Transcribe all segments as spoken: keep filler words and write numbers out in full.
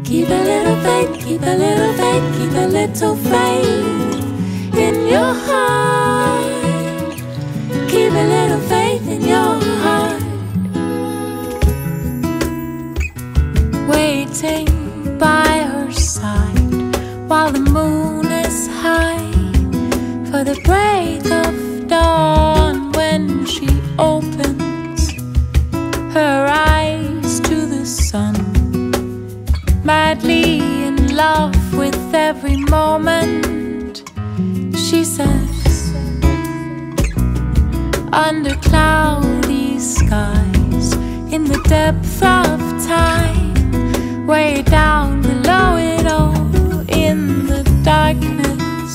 Keep a little faith, keep a little faith, keep a little faith in your heart. Keep a little faith in your heart. Waiting by her side while the moon is high for the break of dawn, when she opens her eyes to the sun, madly in love with every moment. She says, under cloudy skies, in the depth of time, way down below it all, in the darkness,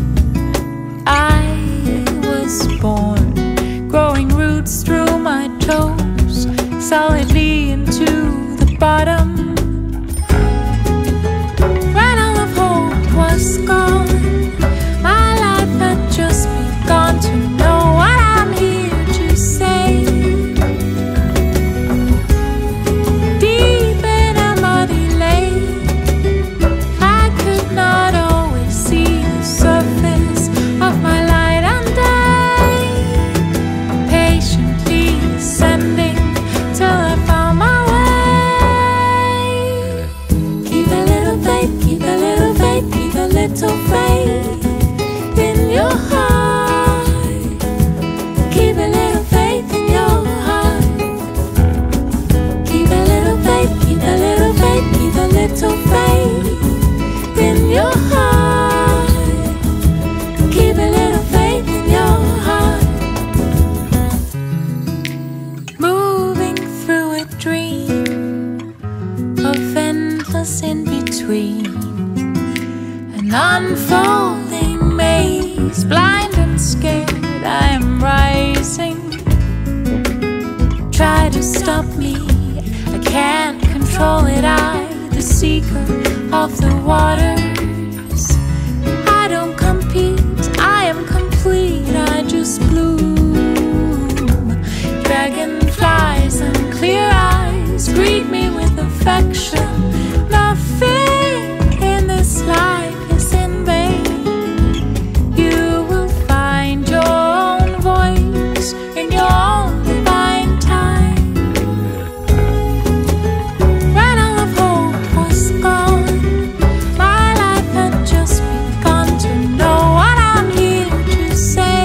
I was born, growing roots through my toes, solidly into the bottom. When all of hope was gone, my life had just begun to know what I'm here to say. Deep in a muddy lake, I could not always see the surface of my light and day, patiently ascending till I found my way. Keep a little faith, keep a little faith, keep a little faith in your heart. Keep a little faith in your heart. Keep a little faith, keep a little faith, keep a little faith in your heart. Keep a little faith in your heart. Moving through a dream of endless in between, an unfolding maze, blind and scared, I am rising. Try to stop me, I can't control it. I, the seeker of the waters, I don't compete, I am complete, I just bloom. Dragonflies and clear eyes greet me with affection. Nothing in this life is in vain. You will find your own voice in your own divine time. When all of hope was gone, my life had just begun to know what I'm here to say.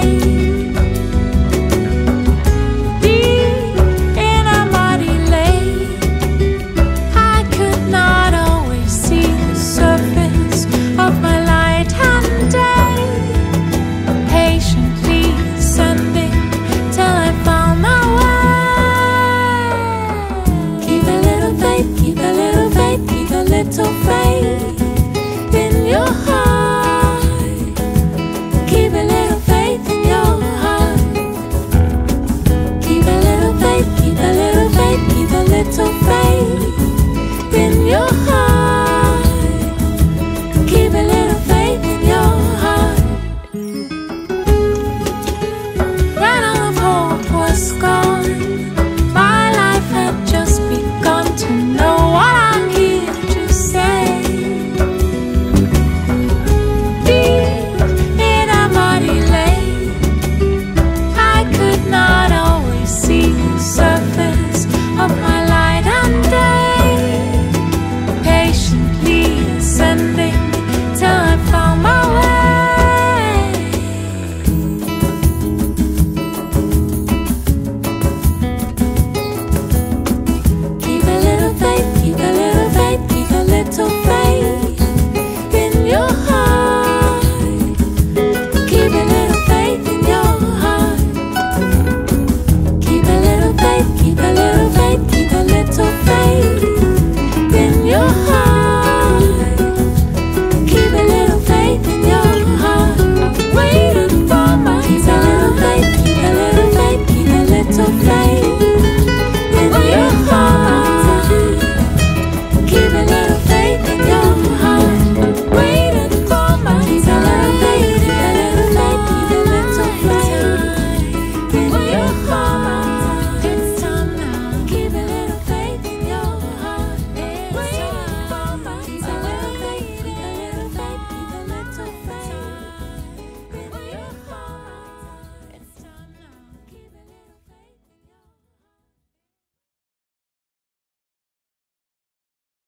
Deep in a muddy lake, I could not always see the surface of my light and day, patiently ascending till I found my way. Keep a little faith, keep a little faith, keep a little faith